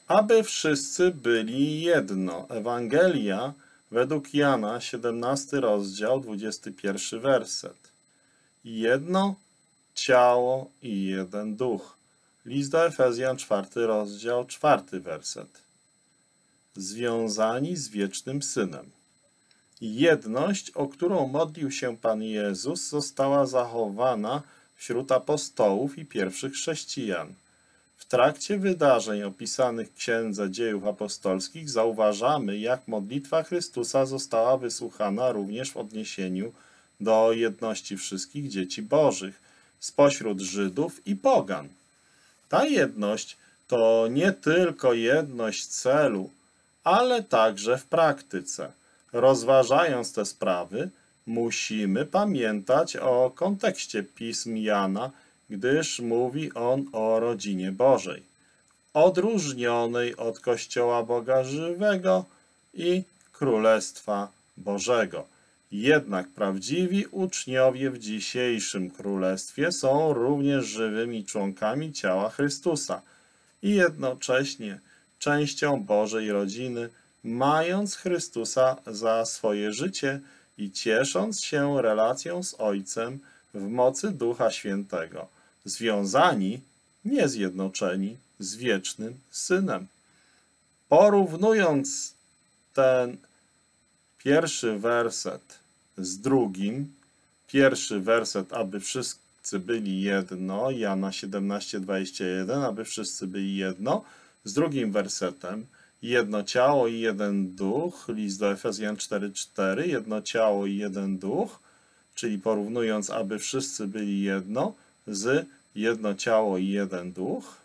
aby wszyscy byli jedno. Ewangelia według Jana, 17 rozdział, 21 werset. Jedno ciało i jeden duch. List do Efezjan, 4 rozdział, 4 werset. Związani z wiecznym Synem. Jedność, o którą modlił się Pan Jezus, została zachowana wśród apostołów i pierwszych chrześcijan. W trakcie wydarzeń opisanych w Księdze Dziejów Apostolskich zauważamy, jak modlitwa Chrystusa została wysłuchana również w odniesieniu do jedności wszystkich dzieci bożych spośród Żydów i pogan. Ta jedność to nie tylko jedność celu, ale także w praktyce. Rozważając te sprawy, musimy pamiętać o kontekście pism Jana, gdyż mówi on o rodzinie Bożej, odróżnionej od Kościoła Boga żywego i Królestwa Bożego. Jednak prawdziwi uczniowie w dzisiejszym Królestwie są również żywymi członkami ciała Chrystusa i jednocześnie częścią Bożej rodziny, mając Chrystusa za swoje życie i ciesząc się relacją z Ojcem w mocy Ducha Świętego, związani, nie zjednoczeni, z wiecznym Synem. Porównując ten pierwszy werset z drugim, pierwszy werset, aby wszyscy byli jedno, Jana 17:21, aby wszyscy byli jedno, z drugim wersetem, jedno ciało i jeden duch, list do Efezjan 4:4, jedno ciało i jeden duch, czyli porównując, aby wszyscy byli jedno, z jedno ciało i jeden duch,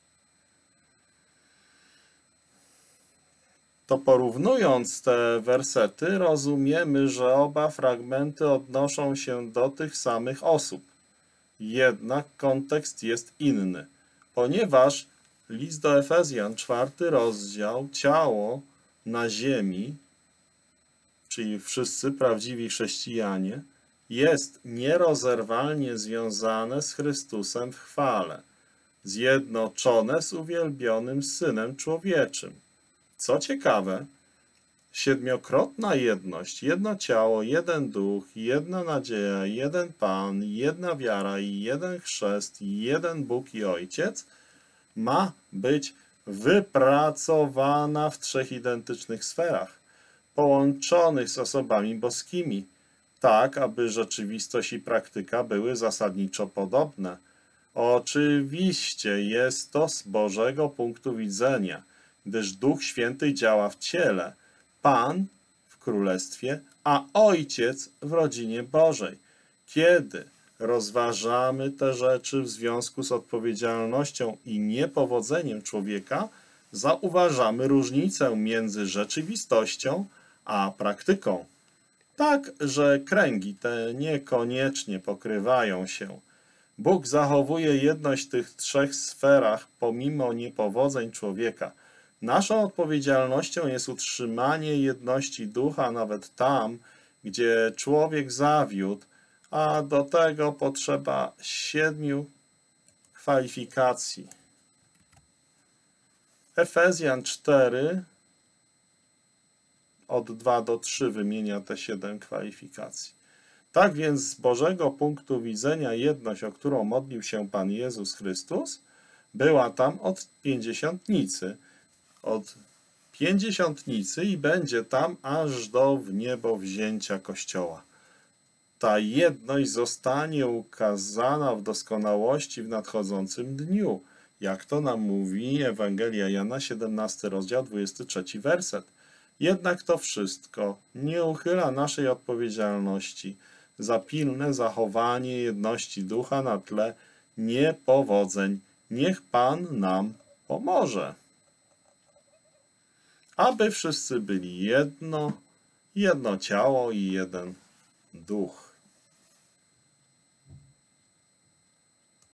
to porównując te wersety, rozumiemy, że oba fragmenty odnoszą się do tych samych osób. Jednak kontekst jest inny, ponieważ list do Efezjan, 4 rozdział, ciało na ziemi, czyli wszyscy prawdziwi chrześcijanie, jest nierozerwalnie związane z Chrystusem w chwale, zjednoczone z uwielbionym Synem Człowieczym. Co ciekawe, siedmiokrotna jedność, jedno ciało, jeden duch, jedna nadzieja, jeden Pan, jedna wiara i jeden chrzest, jeden Bóg i Ojciec ma być wypracowana w trzech identycznych sferach, połączonych z osobami boskimi, tak aby rzeczywistość i praktyka były zasadniczo podobne. Oczywiście jest to z Bożego punktu widzenia, gdyż Duch Święty działa w ciele, Pan w Królestwie, a Ojciec w rodzinie Bożej. Kiedy rozważamy te rzeczy w związku z odpowiedzialnością i niepowodzeniem człowieka, zauważamy różnicę między rzeczywistością a praktyką. Tak, że kręgi te niekoniecznie pokrywają się. Bóg zachowuje jedność w tych trzech sferach pomimo niepowodzeń człowieka. Naszą odpowiedzialnością jest utrzymanie jedności ducha nawet tam, gdzie człowiek zawiódł, a do tego potrzeba 7 kwalifikacji. Efezjan 4 od 2 do 3 wymienia te 7 kwalifikacji. Tak więc z Bożego punktu widzenia jedność, o którą modlił się Pan Jezus Chrystus, była tam od pięćdziesiątnicy, i będzie tam aż do wniebowzięcia Kościoła. Ta jedność zostanie ukazana w doskonałości w nadchodzącym dniu, jak to nam mówi Ewangelia Jana, 17 rozdział, 23 werset. Jednak to wszystko nie uchyla naszej odpowiedzialności za pilne zachowanie jedności ducha na tle niepowodzeń. Niech Pan nam pomoże. Aby wszyscy byli jedno ciało i jeden duch.